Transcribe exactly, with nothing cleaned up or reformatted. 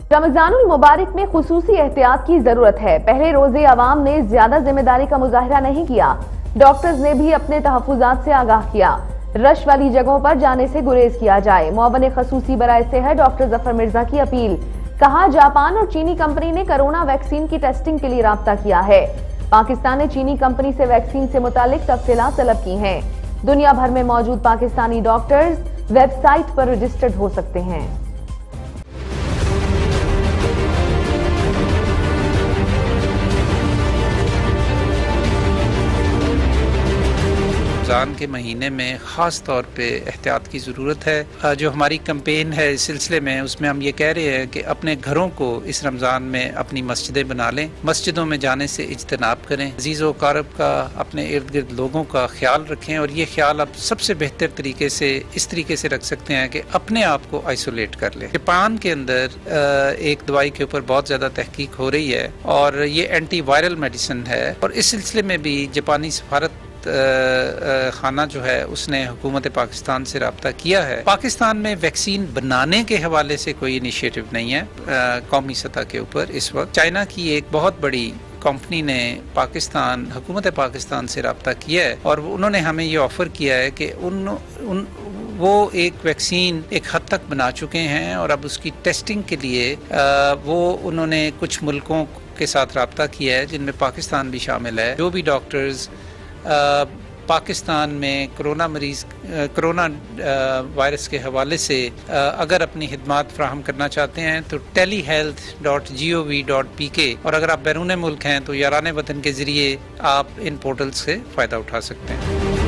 رمضان المبارک میں خصوصی احتیاط کی ضرورت ہے۔ پہلے روزے عوام نے زیادہ ذمہ داری کا مظاہرہ نہیں کیا۔ ڈاکٹرز نے بھی اپنے تحفظات سے آگاہ کیا۔ رش والی جگہوں پر جانے سے گریز کیا جائے۔ معاون خصوصی برائے صحت ڈاکٹر ظفر مرزا کی اپیل۔ کہا جاپان اور چینی کمپنی نے کرونا ویکسین کی ٹیسٹنگ کے لیے رابطہ کیا ہے۔ پاکستان نے چینی کمپنی سے ویکسین سے متعلق تفصیلات طلب کی ہیں۔ دنیا بھر میں موجود پاکستانی ڈاکٹرز ویب سائٹ پر رجسٹرڈ ہو سکتے ہیں۔ رمضان کے مہینے میں خاص طور پہ احتیاط کی ضرورت ہے۔ جو ہماری کمپین ہے اس سلسلے میں، اس میں ہم یہ کہہ رہے ہیں کہ اپنے گھروں کو اس رمضان میں اپنی مسجدیں بنا لیں، مسجدوں میں جانے سے اجتناب کریں، عزیز و اقارب کا، اپنے ارد گرد لوگوں کا خیال رکھیں، اور یہ خیال آپ سب سے بہتر طریقے سے اس طریقے سے رکھ سکتے ہیں کہ اپنے آپ کو آئسولیٹ کر لیں۔ جاپان کے اندر ایک دوائی کے اوپر بہت زیادہ تحقیق ہو رہی ہے اور یہ اینٹی وائرل میڈیسن ہے، اور اس سلسلے میں بھی جاپانی سفارت خانہ جو ہے اس نے حکومت پاکستان سے رابطہ کیا ہے۔ پاکستان میں ویکسین بنانے کے حوالے سے کوئی انیشیٹو نہیں ہے قومی سطح کے اوپر اس وقت۔ چائنا کی ایک بہت بڑی کمپنی نے پاکستان حکومت پاکستان سے رابطہ کیا ہے، اور انہوں نے ہمیں یہ آفر کیا ہے کہ ان, ان وہ ایک ویکسین ایک حد تک بنا چکے ہیں، اور اب اس کی ٹیسٹنگ کے لیے وہ انہوں نے کچھ ملکوں کے ساتھ رابطہ کیا ہے جن میں پاکستان بھی شامل ہے۔ جو بھی ڈاکٹرز پاکستان میں کرونا مریض کرونا وائرس کے حوالے سے اگر اپنی خدمات فراہم کرنا چاہتے ہیں تو telehealth dot G O V dot P K, اور اگر آپ بیرون ملک ہیں تو یاران وطن کے ذریعے آپ ان پورٹل سے فائدہ اٹھا سکتے ہیں۔